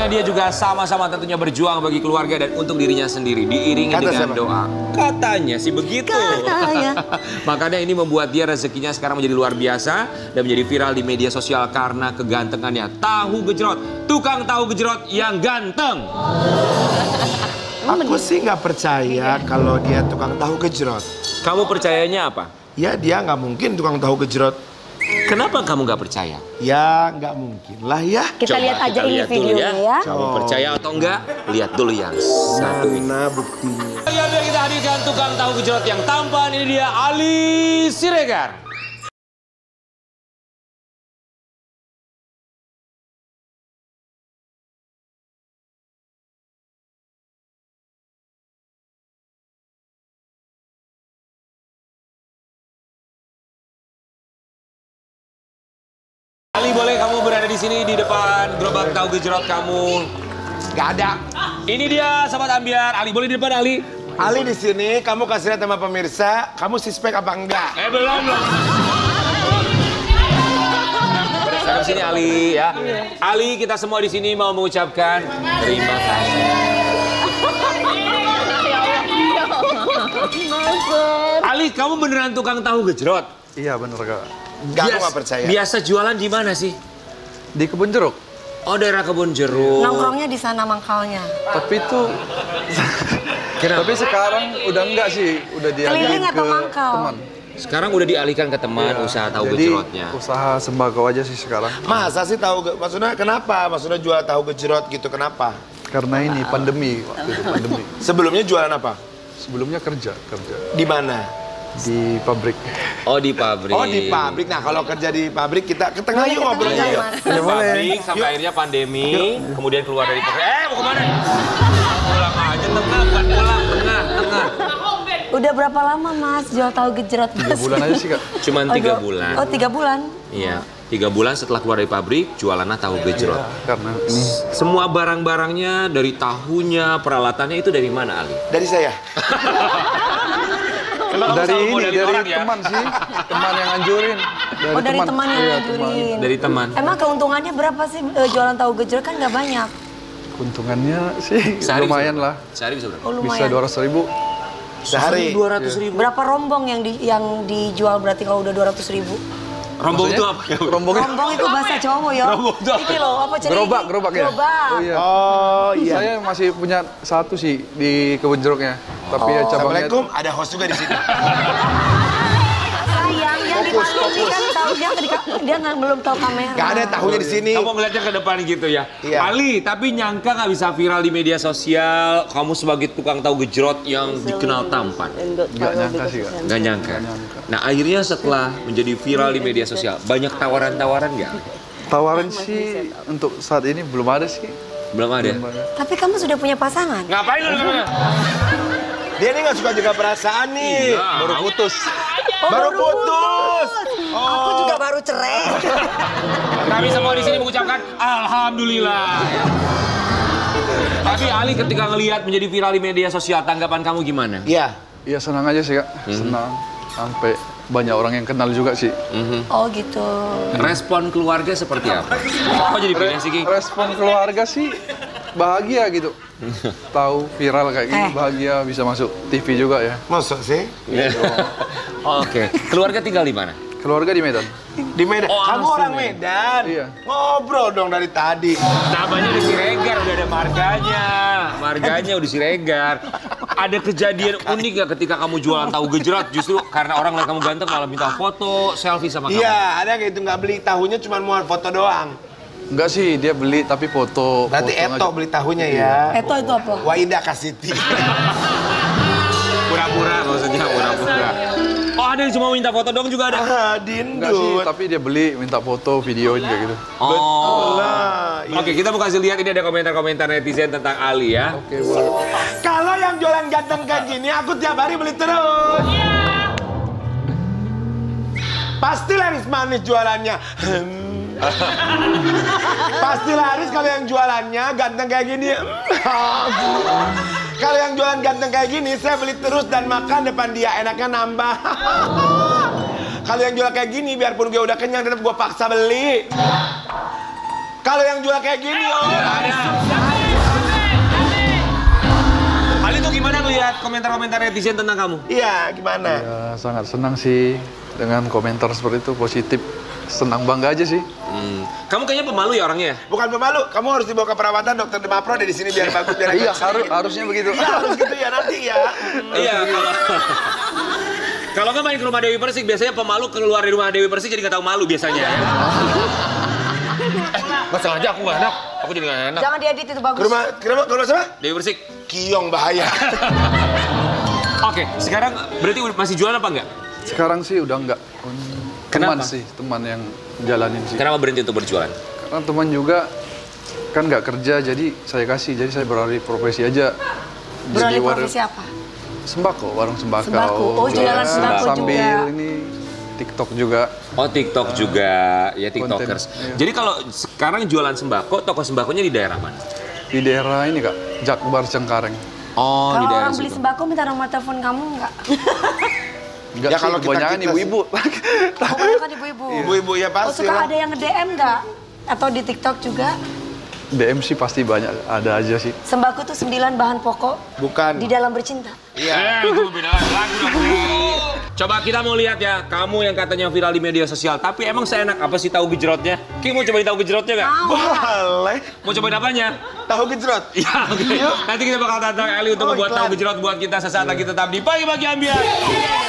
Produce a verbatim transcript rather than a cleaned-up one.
karena dia juga sama-sama tentunya berjuang bagi keluarga dan untuk dirinya sendiri, diiringi Kata dengan siapa? doa. Katanya sih begitu. Katanya. Makanya ini membuat dia rezekinya sekarang menjadi luar biasa dan menjadi viral di media sosial karena kegantengannya. Tahu gejrot, tukang tahu gejrot yang ganteng. Aku sih nggak percaya kalau dia tukang tahu gejrot. Kamu percayanya apa? Ya dia nggak mungkin tukang tahu gejrot. Kenapa kamu nggak percaya? Ya nggak mungkin lah ya. Kita Coba, lihat aja kita ini lihat videonya ya. ya. Kamu percaya atau enggak? Lihat dulu yang satu ini. Mana buktinya? Ya biar kita hadirkan tukang tahu gejrot yang tampan. Ini dia Ali Siregar. Ali, boleh kamu berada di sini di depan gerobak tahu gejrot kamu? Gak ada. Ini dia Sobat Ambyar. Ali, boleh di depan Ali? Ali di sini, kamu kasih lihat sama pemirsa, kamu suspek apa enggak? Eh belum belum. Berada di sini Ali ya. Ali, kita semua di sini mau mengucapkan terima kasih. Ali, kamu beneran tukang tahu gejrot? Iya bener kak. Enggak, aku nggak percaya. Biasa jualan di mana sih? Di Kebun Jeruk. Oh, daerah Kebun Jeruk. Nongkrongnya di sana mangkalnya. Tapi itu... Tapi sekarang udah enggak sih, udah dialihkan ke atau mangkal? teman. Sekarang udah dialihkan ke teman ya, usaha tahu jadi gejrotnya. Usaha sembako aja sih sekarang. Masa sih tahu, maksudnya kenapa? Maksudnya jual tahu gejrot gitu, kenapa? Karena ini pandemi, waktu itu pandemi. Sebelumnya jualan apa? Sebelumnya kerja, kerja. Di mana? Di pabrik. Oh, di pabrik. Oh, di pabrik. Nah, kalau kerja di pabrik kita ke tengah yuk ngobrolnya yuk. Di pabrik sampai akhirnya pandemi, yuk. Kemudian keluar dari pabrik. Eh, mau kemana? Pulang aja, tengah, bukan pulang, tengah, tengah. Udah berapa lama Mas jual tahu gejrot? Tiga bulan aja sih Kak. Cuman tiga bulan. Oh, tiga bulan? Iya. Tiga bulan setelah keluar dari pabrik, jualannya tahu gejrot. Ya, karena ini semua barang-barangnya, dari tahunya, peralatannya itu dari mana, Ali? Dari saya. dari ini, dari, dari orang, teman ya? sih, teman yang anjurin. Dari oh, dari teman, teman yang iya, anjurin. Teman. Dari teman. Emang keuntungannya berapa sih uh, jualan tahu gejrot kan nggak banyak? Keuntungannya sih sehari lumayan lah. Sehari bisa berapa? Oh, lumayan. Bisa dua ratus ribu. Sehari dua ratus ribu. Berapa rombong yang di, yang dijual berarti kalau udah dua ratus ribu? Rombong itu apa ya? Rombong, rombong itu bahasa Cowok ya. Rombong itu apa? Ini loh, apa cerita? Gerobak, gerobak ya. Gerobak. Oh iya. Oh iya. Saya masih punya satu sih di Kebun Jeruknya. Tapi oh. ya cabangnya. Assalamualaikum, ada host juga di sini. Sayang, yang di pandemi kan tahu dia dia nggak belum tahu kamera. Gak ada tahunya di sini. Kamu ngeliatnya ke depan gitu ya. Iya. Ali, tapi nyangka nggak bisa viral di media sosial. Kamu sebagai tukang tahu gejrot yang dikenal tampan. Nggak nyangka sih Kak. Nggak nyangka. Nah akhirnya setelah menjadi viral di media sosial, banyak tawaran-tawaran nggak? Tawaran sih untuk saat ini belum ada sih. Belum ada. Belum ada. Tapi kamu sudah punya pasangan? Ngapain lu? Dia ini nggak suka jaga perasaan nih. Iya. Baru putus. Oh, baru putus. Oh. Aku juga baru cerai. Kami semua di sini mengucapkan alhamdulillah. Tapi Ali ketika ngelihat menjadi viral di media sosial, tanggapan kamu gimana? Iya. Iya senang aja sih Kak. Hmm. Senang. Sampai banyak orang yang kenal juga sih. Mm-hmm. Oh gitu. Respon keluarga seperti apa? Kok jadi pilih sih, Ki? Respon keluarga sih bahagia gitu. Tahu viral kayak gini, eh. bahagia bisa masuk T V juga ya. Masuk sih? Yeah. Oke. Okay. Keluarga tinggal di mana? Keluarga di Medan. Di Medan. Oh, kamu orang Medan? Iya. Ngobrol dong dari tadi. Namanya udah Siregar, udah ada marganya. Marganya udah Siregar. Ada kejadian unik gak ketika kamu jualan tahu gejrot? Justru karena orang lihat kamu ganteng malah minta foto, selfie sama kamu. Iya, ada kayak itu nggak beli tahunya cuma mau foto doang. Enggak sih, dia beli tapi foto. Berarti foto Eto aja. beli tahunya ya. Eto itu apa? Waidah Kasiti. Pura-pura maksudnya, pura-pura. Oh ada yang cuma minta foto doang juga ada? Ah, Enggak sih, dindut. tapi dia beli, minta foto, videoin kayak gitu. Oh. Lah, iya. Oke, kita mau kasih lihat ini ada komentar-komentar netizen tentang Ali ya. Oke, boleh. Kalau yang jualan ganteng kayak gini, aku tiap hari beli terus. Iya. Pasti laris manis jualannya. Pasti laris kalau yang jualannya ganteng kayak gini. Kalau yang jualan ganteng kayak gini, saya beli terus dan makan depan dia. Enaknya nambah. Kalau yang jual kayak gini, biarpun gue udah kenyang, tetap gue paksa beli. Kalau yang jual kayak gini, oh. Ada. Ali tuh gimana ngeliat komentar-komentar netizen tentang kamu? Iya, gimana? Ya, sangat senang sih dengan komentar seperti itu, positif. Senang bangga aja sih. Hmm. Kamu kayaknya pemalu ya orangnya ya? Bukan pemalu, kamu harus dibawa ke perawatan dokter Demapro deh di sini biar bagus biar Iya, harus harusnya begitu. Iya, harus gitu ya nanti ya. Iya, kalau kalau nggak main ke rumah Dewi Persik, biasanya pemalu keluar dari rumah Dewi Persik jadi nggak tahu malu biasanya. Nggak sengaja aku nggak enak, aku jadi nggak enak. Jangan diedit itu bagus. Ke rumah, ke rumah, ke rumah siapa? Dewi Persik. Kiong bahaya. Oke, sekarang berarti masih jualan apa enggak? Sekarang sih udah enggak. Teman Kenapa? sih, teman yang jalanin sih. Kenapa berhenti untuk berjualan? Karena teman juga kan nggak kerja, jadi saya kasih. Jadi saya beralih profesi aja. Beralih Jadi war- profesi apa? Sembako, warung sembako. Sembako. Oh, jualan sembako Sambil juga. ini TikTok juga. Oh, TikTok juga, ya TikTokers. Konten, iya. Jadi kalau sekarang jualan sembako, toko sembakonya di daerah mana? Di daerah ini Kak, Jakbar Cengkareng. Oh, Kalau di daerah orang beli situ. sembako minta nomor telepon kamu enggak? Enggak Ya, sih, kalau kita- kebanyakan kita ibu-ibu. Oh, kan ibu-ibu. Ibu-ibu ya Oh, pasti suka lah. ada yang nge-D M enggak? Atau di TikTok juga? D M sih pasti banyak, ada aja sih. Sembako tuh sembilan bahan pokok Bukan. di dalam bercinta. Iya. Eh, itu beda lagu dong. Coba kita mau lihat ya, kamu yang katanya viral di media sosial, tapi emang seenak apa sih tahu gejrotnya? Ki mau cobain tahu gejrotnya nggak? Mau. Boleh. Mau cobain apanya? Tahu gejrot. Ya, oke. Nanti kita bakal tantang Eli untuk Oh, membuat iklan. tahu gejrot buat kita sesaat lagi tetap di Pagi-Pagi Ambiar.